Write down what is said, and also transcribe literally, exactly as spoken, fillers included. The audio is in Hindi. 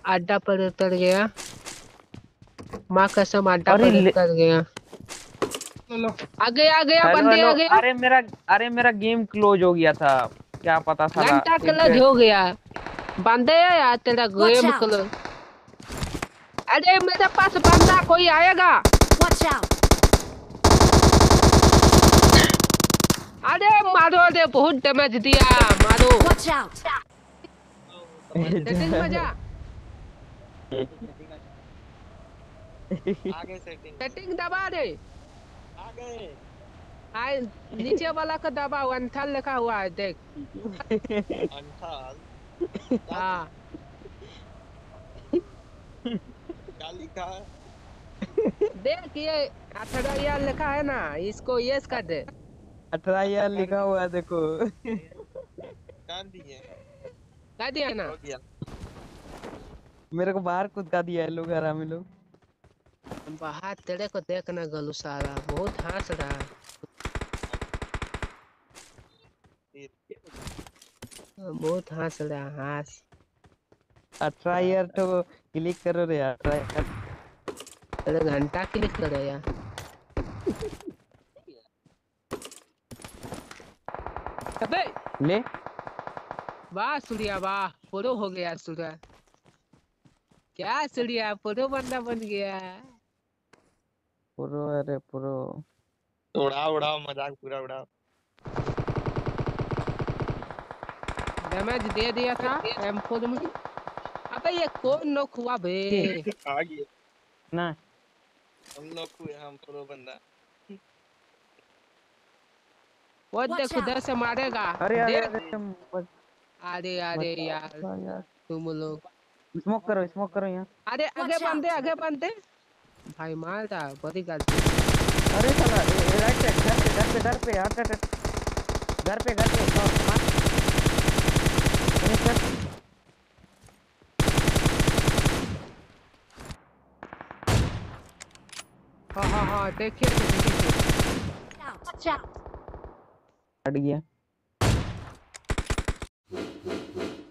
अड्डा पर उतर गया, माँ कसम अड्डा अरे पर उतर गया। आ गया आ गया हेलो बंदे हेलो। आ गया। अरे मेरा अरे मेरा गेम क्लोज हो गया था। क्या पता साला घंटा एक क्लोज हो गया। बंदे है यार तेरा Watch गेम out! क्लोज। अरे मेरे पास बंदा कोई आएगा। Watch out! अरे मारो, अरे बहुत डैमेज दिया, मारो। Watch out! सेटिंग में जा, आगे सेटिंग में सेटिंग दबा दे। आ गए। आए नीचे वाला का दबा, अनथल लिखा हुआ है देख। अंठाल क्या हाँ क्या लिखा है? देख ये अठारह यार लिखा है ना, इसको यस कर दे। अठारह यार कर लिखा हुआ है देखो। कर दिए। कर दिया ना। हो गया। मेरे को बाहर कूद का दिया है लोग, हरामी लोग। बाहर तेरे को देखना गलू सारा बहुत हंस रहा है। बहुत हंस रहा है, हंस। अठारह यार तो क्लिक करो रे यार, अठारह यार। अरे घंटा क्लिक करो यार। अबे ले वाह सूर्या वाह, प्रो हो गया सूर्या। क्या सूर्या प्रो बंदा बन गया। प्रो, अरे प्रो। उड़ाओ उड़ाओ मजाक पूरा उड़ाओ। डैमेज दे दिया था एम फोर में। अबे ये कौन नॉक हुआ बे। आ गए ना हम लोग हुए, हम प्रो बंदा। वो Watch देख उधर out! से मारेगा। अरे अरे देख अरे बच, अरे अरे यार बचा यार। तुम लोग। स्मोक करो, स्मोक करो यहाँ। अरे आगे Watch बंदे, out! आगे बंदे। भाई मार रहा, बड़ी गलती। अरे साला राइट साइड, घर पे घर पे घर पे हट हट हट। घर पे घर पे मार मार। अरे सर हाँ हाँ हाँ देखिए तो देखिए। Watch out! हट गया।